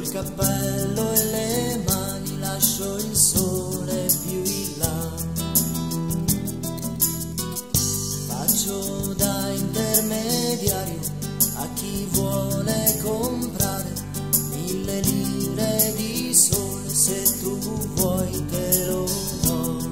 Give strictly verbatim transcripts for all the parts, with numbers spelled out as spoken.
col cappello e le mani lascio il sole più in là. Faccio da intermediario a chi vuole comprare mille lire di sole, se tu vuoi te lo do.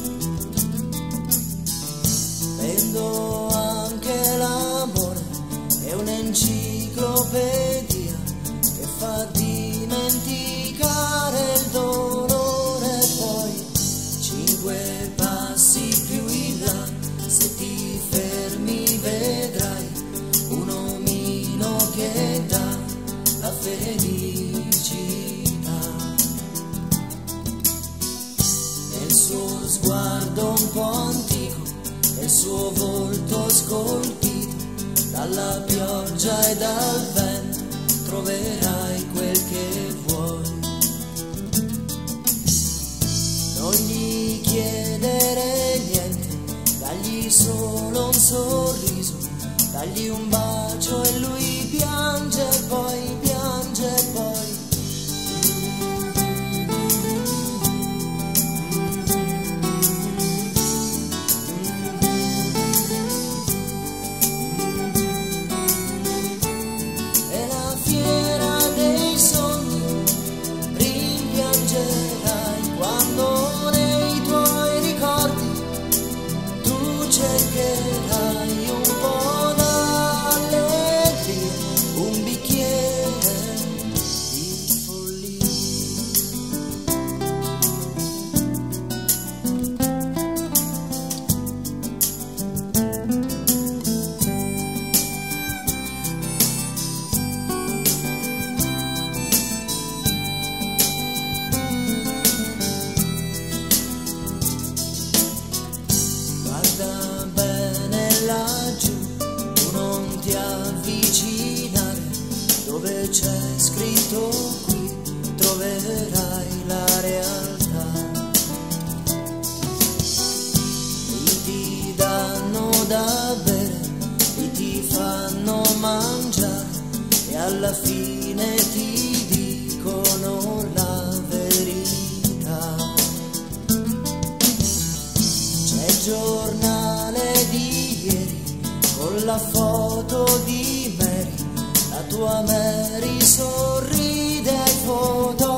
Vendo anche l'amore, è un'enciclopedia che fa dimenticare il dolore. Poi cinque passi più in là, se ti fermi vedrai un omino che dà la felicità. Nel suo sguardo un po' antico, nel suo volto scolpito dalla pioggia e dal vento, troverai quel che vuoi. Non gli chiedere niente, dagli solo un sorriso, dagli un bacio e lui piange, poi piange, poi. E la fiera dei sogni rimpiangerai quando nei tuoi ricordi tu cercherai un po' d'allegria, un bicchiere di follia. Guarda bene laggiù, tu non ti avvicinare, dove c'è scritto qui troverai la realtà. Lì ti danno da bere, lì ti fanno mangiare e alla fine ti dicono la verità. C'è il giornale di ieri con la foto di Mary, la tua Mary sorride ai foto.